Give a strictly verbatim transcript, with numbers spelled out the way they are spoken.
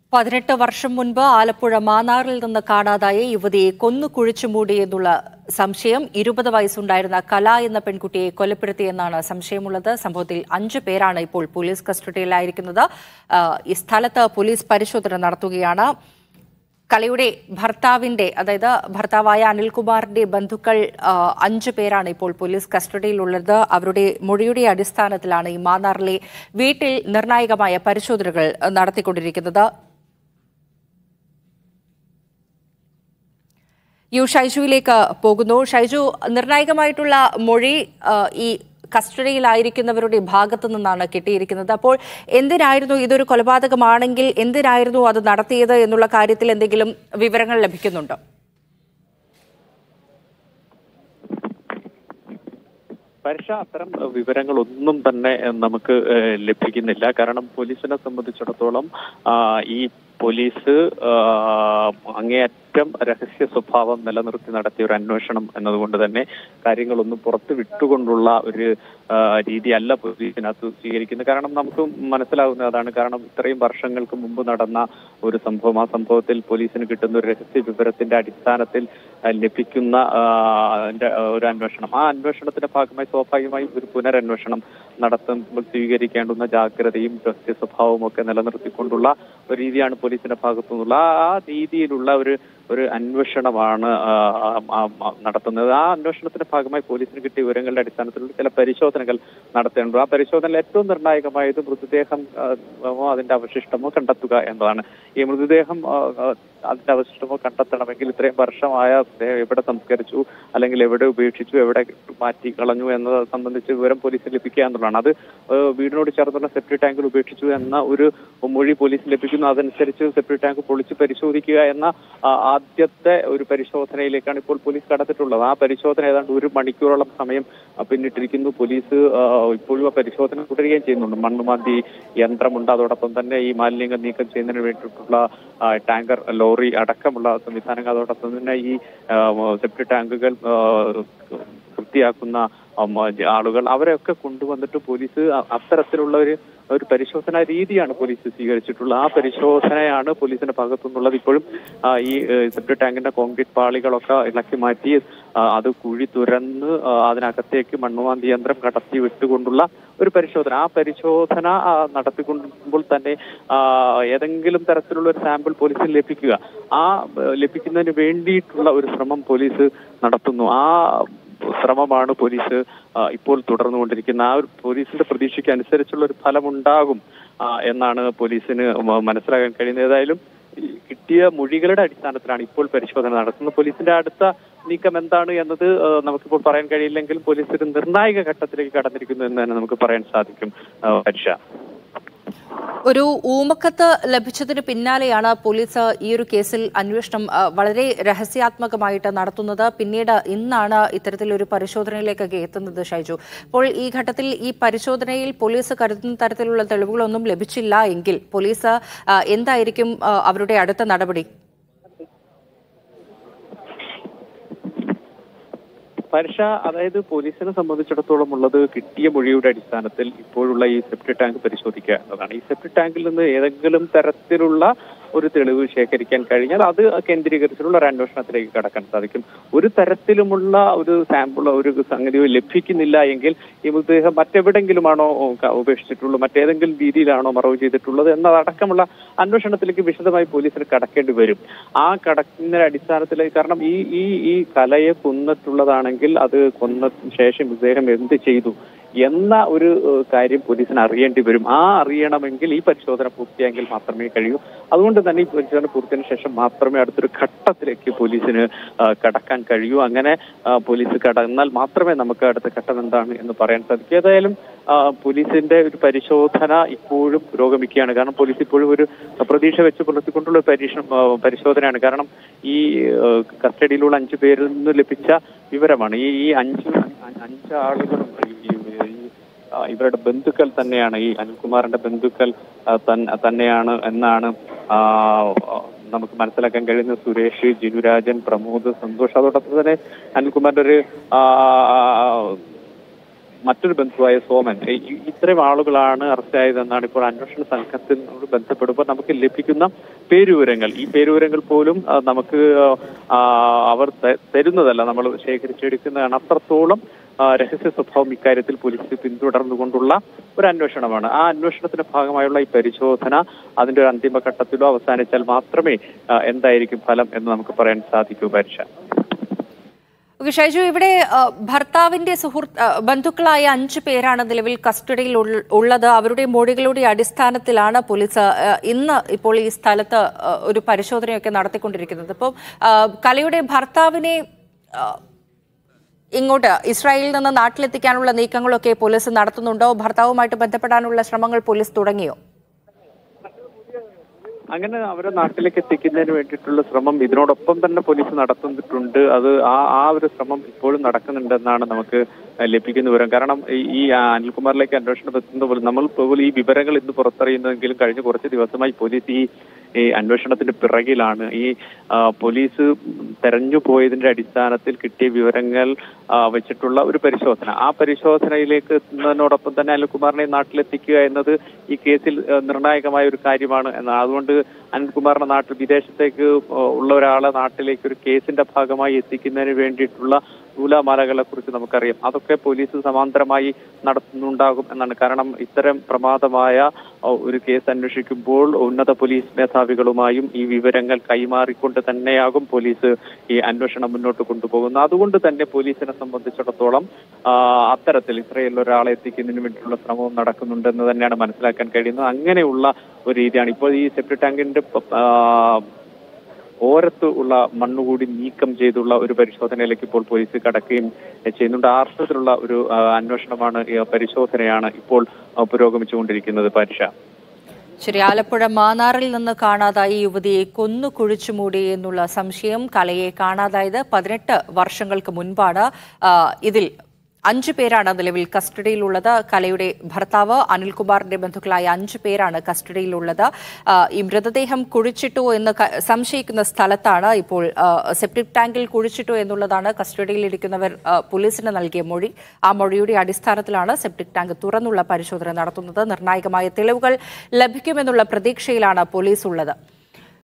പതിനെട്ട് വർഷം മുൻപ് ആലപ്പുഴ മാന്നാറിൽ നിന്ന് കാണാതായ യുവതിയെ കൊന്നു കുഴിച്ചുമൂടി എന്നുള്ള സംശയം ഇരുപത് വയസ്സുണ്ടായിരുന്ന കല എന്ന പെൺകുട്ടിയെ കൊലപ്പെടുത്തിയെന്നാണ് സംശയമുള്ളത്. സംഭവത്തിൽ അഞ്ചു പേരാണ് ഇപ്പോൾ പോലീസ് കസ്റ്റഡിയിലായിരിക്കുന്നത്. ഈ സ്ഥലത്ത് പോലീസ് പരിശോധന നടത്തുകയാണ്. കലയുടെ ഭർത്താവിന്റെ അതായത് ഭർത്താവായ അനിൽകുമാറിന്റെ ബന്ധുക്കൾ അഞ്ചു പേരാണ് ഇപ്പോൾ പോലീസ് കസ്റ്റഡിയിലുള്ളത്. അവരുടെ മൊഴിയുടെ അടിസ്ഥാനത്തിലാണ് ഈ മാന്നാറിലെ വീട്ടിൽ നിർണായകമായ പരിശോധനകൾ നടത്തിക്കൊണ്ടിരിക്കുന്നത്. യു ഷൈജുവിലേക്ക് പോകുന്നു. ഷൈജു, നിർണായകമായിട്ടുള്ള മൊഴി ഈ കസ്റ്റഡിയിലായിരിക്കുന്നവരുടെ ഭാഗത്തു നിന്നാണ് കിട്ടിയിരിക്കുന്നത്. അപ്പോൾ എന്തിനായിരുന്നു ഇതൊരു കൊലപാതകമാണെങ്കിൽ എന്തിനായിരുന്നു അത് നടത്തിയത് എന്നുള്ള കാര്യത്തിൽ എന്തെങ്കിലും വിവരങ്ങൾ ലഭിക്കുന്നുണ്ടോ? പരിശ അത്തരം വിവരങ്ങളൊന്നും തന്നെ നമുക്ക് ലഭിക്കുന്നില്ല. കാരണം പോലീസിനെ സംബന്ധിച്ചിടത്തോളം ഈ പോലീസ് അങ്ങേയറ്റം രഹസ്യ സ്വഭാവം നിലനിർത്തി നടത്തിയ ഒരു അന്വേഷണം എന്നതുകൊണ്ട് തന്നെ കാര്യങ്ങളൊന്നും പുറത്തു വിട്ടുകൊണ്ടുള്ള ഒരു രീതിയല്ല പോലീസിനകത്ത് സ്വീകരിക്കുന്നത്. കാരണം നമുക്ക് മനസ്സിലാവുന്ന അതാണ്. കാരണം ഇത്രയും വർഷങ്ങൾക്ക് മുമ്പ് നടന്ന ഒരു സംഭവം, ആ സംഭവത്തിൽ പോലീസിന് കിട്ടുന്ന ഒരു രഹസ്യ വിവരത്തിന്റെ അടിസ്ഥാനത്തിൽ ലഭിക്കുന്ന ഒരു അന്വേഷണം, ആ അന്വേഷണത്തിന്റെ ഭാഗമായി സ്വാഭാവികമായും ഒരു പുനരന്വേഷണം നടത്തുമ്പോൾ സ്വീകരിക്കേണ്ടുന്ന ജാഗ്രതയും രഹസ്യ സ്വഭാവവും ഒക്കെ നിലനിർത്തിക്കൊണ്ടുള്ള ഒരു രീതിയാണ് പോലീസിന്റെ ഭാഗത്തു നിന്നുള്ള ആ രീതിയിലുള്ള ഒരു ഒരു അന്വേഷണമാണ് നടത്തുന്നത്. ആ അന്വേഷണത്തിന്റെ ഭാഗമായി പോലീസിന് കിട്ടിയ വിവരങ്ങളുടെ അടിസ്ഥാനത്തിലുള്ള ചില പരിശോധനകൾ നടത്തേണ്ടത്. ആ പരിശോധനയിൽ ഏറ്റവും നിർണായകമായത് മൃതദേഹം അതിന്റെ അവശിഷ്ടമോ കണ്ടെത്തുക എന്നതാണ്. ഈ മൃതദേഹം അതിന്റെ അവശിഷ്ടമോ കണ്ടെത്തണമെങ്കിൽ ഇത്രയും വർഷമായ എവിടെ സംസ്കരിച്ചു, അല്ലെങ്കിൽ എവിടെ ഉപേക്ഷിച്ചു, എവിടെ മാറ്റി കളഞ്ഞു എന്നത് സംബന്ധിച്ച് വിവരം പോലീസിന് ലഭിക്കുക എന്നുള്ളതാണ്. അത് വീടിനോട് ചേർന്നുള്ള സെപ്റ്റി ടാങ്കിൽ ഉപേക്ഷിച്ചു എന്ന ഒരു മൊഴി പോലീസിന് ലഭിക്കുന്നു. അതനുസരിച്ച് സെപ്റ്റി ടാങ്ക് പൊളിച്ച് പരിശോധിക്കുക എന്ന ആദ്യത്തെ ഒരു പരിശോധനയിലേക്കാണ് ഇപ്പോൾ പോലീസ് കടന്നിട്ടുള്ളത്. ആ പരിശോധന ഏതാണ്ട് ഒരു മണിക്കൂറോളം സമയം പിന്നിട്ടിരിക്കുന്നു. പോലീസ് ഇപ്പോഴും ആ പരിശോധന തുടരുകയും ചെയ്യുന്നുണ്ട്. മണ്ണുമാന്തി യന്ത്രമുണ്ട്, അതോടൊപ്പം തന്നെ ഈ മാലിന്യങ്ങൾ നീക്കം ചെയ്യുന്നതിന് വേണ്ടിയിട്ടുള്ള ടാങ്കർ ലോറി അടക്കമുള്ള സംവിധാനങ്ങൾ, അതോടൊപ്പം തന്നെ ഈ സെപ്റ്റി ടാങ്കുകൾ വൃത്തിയാക്കുന്ന ആളുകൾ, അവരെയൊക്കെ കൊണ്ടുവന്നിട്ട് പോലീസ് അത്തരത്തിലുള്ള ഒരു ഒരു പരിശോധനാ രീതിയാണ് പോലീസ് സ്വീകരിച്ചിട്ടുള്ളത്. ആ പരിശോധനയാണ് പോലീസിന്റെ ഭാഗത്തു നിന്നുള്ളത്. ഇപ്പോഴും ഈ സെപ്റ്റി ടാങ്കിന്റെ കോൺക്രീറ്റ് പാളികളൊക്കെ ഇളക്കി മാറ്റി അത് കുഴി തുരന്ന് അതിനകത്തേക്ക് മണ്ണുമാന്തി യന്ത്രം കടത്തി വിട്ടുകൊണ്ടുള്ള ഒരു പരിശോധന. ആ പരിശോധന നടത്തിക്കൊണ്ടുമ്പോൾ തന്നെ ഏതെങ്കിലും തരത്തിലുള്ള ഒരു സാമ്പിൾ പോലീസിന് ലഭിക്കുക, ആ ലഭിക്കുന്നതിന് വേണ്ടിയിട്ടുള്ള ഒരു ശ്രമം പോലീസ് നടത്തുന്നു. ആ ശ്രമമാണ് പോലീസ് ഇപ്പോൾ തുടർന്നുകൊണ്ടിരിക്കുന്നത്. ആ ഒരു പോലീസിന്റെ പ്രതീക്ഷയ്ക്ക് അനുസരിച്ചുള്ള ഒരു ഫലമുണ്ടാകും എന്നാണ് പോലീസിന് മനസ്സിലാക്കാൻ കഴിയുന്നത്. ഏതായാലും കിട്ടിയ മൊഴികളുടെ അടിസ്ഥാനത്തിലാണ് ഇപ്പോൾ പരിശോധന നടത്തുന്നത്. പോലീസിന്റെ അടുത്ത നീക്കം എന്താണ് എന്നത് നമുക്കിപ്പോൾ പറയാൻ കഴിയില്ലെങ്കിലും പോലീസ് ഒരു നിർണായക ഘട്ടത്തിലേക്ക് കടന്നിരിക്കുന്നു എന്ന് തന്നെ നമുക്ക് പറയാൻ സാധിക്കും. പരിശ, ഒരു ഊമക്കത്ത് ലഭിച്ചതിന് പിന്നാലെയാണ് പോലീസ് ഈ ഒരു കേസിൽ അന്വേഷണം വളരെ രഹസ്യാത്മകമായിട്ട് നടത്തുന്നത്. പിന്നീട് ഇന്നാണ് ഇത്തരത്തിലൊരു പരിശോധനയിലേക്കൊക്കെ എത്തുന്നത്. ഷൈജു, അപ്പോൾ ഈ ഘട്ടത്തിൽ ഈ പരിശോധനയിൽ പോലീസ് കരുതുന്ന തരത്തിലുള്ള തെളിവുകളൊന്നും ലഭിച്ചില്ല എങ്കിൽ പോലീസ് എന്തായിരിക്കും അവരുടെ അടുത്ത നടപടി? പരിശ, അതായത് പോലീസിനെ സംബന്ധിച്ചിടത്തോളം ഉള്ളത് കിട്ടിയ മൊഴിയുടെ അടിസ്ഥാനത്തിൽ ഇപ്പോഴുള്ള ഈ സെപ്റ്റി ടാങ്ക് പരിശോധിക്കുക എന്നതാണ്. ഈ സെപ്റ്റി ടാങ്കിൽ നിന്ന് ഏതെങ്കിലും തരത്തിലുള്ള ഒരു തെളിവ് ശേഖരിക്കാൻ കഴിഞ്ഞാൽ അത് കേന്ദ്രീകരിച്ചിട്ടുള്ള ഒരു അന്വേഷണത്തിലേക്ക് കടക്കാൻ സാധിക്കും. ഒരു തരത്തിലുമുള്ള ഒരു സാമ്പിൾ ഒരു സംഗതിയോ ലഭിക്കുന്നില്ല എങ്കിൽ ഈ മൃതദേഹം മറ്റെവിടെങ്കിലുമാണോ ഉപേക്ഷിച്ചിട്ടുള്ളത്, മറ്റേതെങ്കിലും രീതിയിലാണോ മറവ് ചെയ്തിട്ടുള്ളത് എന്നതടക്കമുള്ള അന്വേഷണത്തിലേക്ക് വിശദമായി പോലീസിന് കടക്കേണ്ടി വരും. ആ കടക്കുന്ന അടിസ്ഥാനത്തിലേക്ക്, കാരണം ഈ ഈ ഈ കലയെ കൊന്നിട്ടുള്ളതാണെങ്കിൽ അത് കൊന്ന ശേഷം മൃതദേഹം എന്ത് ചെയ്തു എന്ന ഒരു കാര്യം പോലീസിന് അറിയേണ്ടി വരും. ആ അറിയണമെങ്കിൽ ഈ പരിശോധന പൂർത്തിയായെങ്കിൽ മാത്രമേ കഴിയൂ. അതുകൊണ്ട് തന്നെ ഈ പരിശോധന പൂർത്തിയതിനു ശേഷം മാത്രമേ അടുത്തൊരു ഘട്ടത്തിലേക്ക് പോലീസിന് കടക്കാൻ കഴിയൂ. അങ്ങനെ പോലീസ് കടന്നാൽ മാത്രമേ നമുക്ക് അടുത്ത ഘട്ടം എന്താണ് എന്ന് പറയാൻ സാധിക്കൂ. ഏതായാലും പോലീസിന്റെ ഒരു പരിശോധന ഇപ്പോഴും പുരോഗമിക്കുകയാണ്. കാരണം പോലീസ് ഇപ്പോഴും ഒരു പ്രതീക്ഷ വെച്ച് പുലർത്തിക്കൊണ്ടുള്ള പരീക്ഷ പരിശോധനയാണ്. കാരണം ഈ കസ്റ്റഡിയിലുള്ള അഞ്ചു പേരിൽ നിന്ന് ലഭിച്ച വിവരമാണ്. ഈ ഈ അഞ്ച് അഞ്ച് ആളുകളും ഇവരുടെ ബന്ധുക്കൾ തന്നെയാണ്, ഈ അനിൽകുമാറിന്റെ ബന്ധുക്കൾ തന്നെയാണ് എന്നാണ് നമുക്ക് മനസ്സിലാക്കാൻ കഴിയുന്നത്. സുരേഷ്, ജിനുരാജൻ, പ്രമോദ്, സന്തോഷ്, അതോടൊപ്പം തന്നെ അനിൽകുമാറിന്റെ ഒരു മറ്റൊരു ബന്ധുവായ സോമൻ, ഇത്രയും ആളുകളാണ് അറസ്റ്റായതെന്നാണ് ഇപ്പോൾ അന്വേഷണ സംഘത്തിനോട് ബന്ധപ്പെടുമ്പോൾ നമുക്ക് ലഭിക്കുന്ന പേരുവിവരങ്ങൾ. ഈ പേരുവിവരങ്ങൾ പോലും നമുക്ക് അവർ തരുന്നതല്ല, നമ്മൾ ശേഖരിച്ചെടുക്കുന്നതാണ്. അത്രത്തോളം രഹസ്യ സ്വഭാവം ഇക്കാര്യത്തിൽ പോലീസ് പിന്തുടർന്നുകൊണ്ടുള്ള ഒരു അന്വേഷണമാണ്. ആ അന്വേഷണത്തിന്റെ ഭാഗമായുള്ള ഈ പരിശോധന അതിന്റെ ഒരു അന്തിമഘട്ടത്തിലോ അവസാനിച്ചാൽ മാത്രമേ എന്തായിരിക്കും ഫലം എന്ന് നമുക്ക് പറയാൻ സാധിക്കൂ. പരിശ ഓക്കെ ഷൈജു, ഇവിടെ ഭർത്താവിന്റെ സുഹൃത്ത് ബന്ധുക്കളായ അഞ്ചു പേരാണ് നിലവിൽ കസ്റ്റഡിയിൽ ഉള്ളത്. അവരുടെ മൊഴികളുടെ അടിസ്ഥാനത്തിലാണ് പോലീസ് ഇന്ന് ഇപ്പോൾ ഈ സ്ഥലത്ത് ഒരു പരിശോധനയൊക്കെ നടത്തിക്കൊണ്ടിരിക്കുന്നത്. ഇപ്പോൾ കലയുടെ ഭർത്താവിനെ ഇങ്ങോട്ട് ഇസ്രായേലിൽ നിന്ന് നാട്ടിലെത്തിക്കാനുള്ള നീക്കങ്ങളൊക്കെ പോലീസ് നടത്തുന്നുണ്ടോ? ഭർത്താവുമായിട്ട് ബന്ധപ്പെടാനുള്ള ശ്രമങ്ങൾ പോലീസ് തുടങ്ങിയോ? അങ്ങനെ അവരെ നാട്ടിലേക്ക് എത്തിക്കുന്നതിന് വേണ്ടിയിട്ടുള്ള ശ്രമം ഇതിനോടൊപ്പം തന്നെ പോലീസ് നടത്തുന്നിട്ടുണ്ട്. അത് ആ ആ ഒരു ശ്രമം ഇപ്പോഴും നടക്കുന്നുണ്ടെന്നാണ് നമുക്ക് ലഭിക്കുന്ന വിവരം. കാരണം ഈ അനിൽകുമാറിലേക്ക് അന്വേഷണം എത്തുന്ന പോലെ നമ്മൾ പോലും ഈ വിവരങ്ങൾ ഇന്ന് പുറത്തറിയുന്നതെങ്കിലും കഴിഞ്ഞ കുറച്ച് ദിവസമായി പോലീസ് ഈ ഈ അന്വേഷണത്തിന്റെ പിറകിലാണ്. ഈ പോലീസ് തെരഞ്ഞു പോയതിന്റെ അടിസ്ഥാനത്തിൽ കിട്ടിയ വിവരങ്ങൾ വെച്ചിട്ടുള്ള ഒരു പരിശോധന, ആ പരിശോധനയിലേക്ക് എത്തുന്നതിനോടൊപ്പം തന്നെ അനിൽകുമാറിനെ നാട്ടിലെത്തിക്കുക എന്നത് ഈ കേസിൽ നിർണായകമായ ഒരു കാര്യമാണ് എന്നാണ്. അതുകൊണ്ട് അനിൽകുമാറിന്റെ നാട്ടിൽ വിദേശത്തേക്ക് ഉള്ള ഒരാളെ നാട്ടിലേക്ക് ഒരു കേസിന്റെ ഭാഗമായി എത്തിക്കുന്നതിന് വേണ്ടിയിട്ടുള്ള നൂലാമാലകളെ കുറിച്ച് നമുക്കറിയാം. അതൊക്കെ പോലീസ് സമാന്തരമായി നടത്തുന്നുണ്ടാകും എന്നാണ്. കാരണം ഇത്തരം പ്രമാദമായ ഒരു കേസ് അന്വേഷിക്കുമ്പോൾ ഉന്നത പോലീസ് മേധാവികളുമായും ഈ വിവരങ്ങൾ കൈമാറിക്കൊണ്ട് തന്നെയാകും പോലീസ് ഈ അന്വേഷണം മുന്നോട്ട് കൊണ്ടുപോകുന്നത്. അതുകൊണ്ട് തന്നെ പോലീസിനെ സംബന്ധിച്ചിടത്തോളം അത്തരത്തിൽ ഇസ്രായേലിൽ ഒരാളെ എത്തിക്കുന്നതിന് വേണ്ടിയിട്ടുള്ള ശ്രമവും നടക്കുന്നുണ്ടെന്ന് തന്നെയാണ് മനസ്സിലാക്കാൻ കഴിയുന്നത്. അങ്ങനെയുള്ള ഒരു രീതിയാണ് ഇപ്പോൾ ഈ സെപ്റ്റി ടാങ്കിന്റെ ഓരത്ത് ഉള്ള മണ്ണുകൂടി നീക്കം ചെയ്തുള്ള ഒരു പരിശോധനയിലേക്ക് ഇപ്പോൾ പോലീസ് കടക്കുകയും ചെയ്യുന്നുണ്ട്. ആ അർത്ഥത്തിലുള്ള ഒരു അന്വേഷണമാണ്, പരിശോധനയാണ് ഇപ്പോൾ പുരോഗമിച്ചുകൊണ്ടിരിക്കുന്നത്. പരിശ ശരി, ആലപ്പുഴ മാന്നാറിൽ നിന്ന് കാണാതായി യുവതിയെ കൊന്നു കുഴിച്ചുമൂടി എന്നുള്ള സംശയം. കലയെ കാണാതായത് പതിനെട്ട് വർഷങ്ങൾക്ക് മുൻപാണ്. ഇതിൽ അഞ്ചു പേരാണ് നിലവിൽ കസ്റ്റഡിയിലുള്ളത്. കലയുടെ ഭർത്താവ് അനിൽകുമാറിന്റെ ബന്ധുക്കളായ അഞ്ചു പേരാണ് കസ്റ്റഡിയിലുള്ളത്. ഈ മൃതദേഹം കുഴിച്ചിട്ടു എന്ന് സംശയിക്കുന്ന സ്ഥലത്താണ് ഇപ്പോൾ സെപ്റ്റിക് ടാങ്കിൽ കുഴിച്ചിട്ടു എന്നുള്ളതാണ് കസ്റ്റഡിയിലിരിക്കുന്നവർ പോലീസിന് നൽകിയ മൊഴി. ആ മൊഴിയുടെ അടിസ്ഥാനത്തിലാണ് സെപ്റ്റിക് ടാങ്ക് തുറന്നുള്ള പരിശോധന നടത്തുന്നത്. നിർണായകമായ തെളിവുകൾ ലഭിക്കുമെന്നുള്ള പ്രതീക്ഷയിലാണ് പോലീസ് ഉള്ളത്.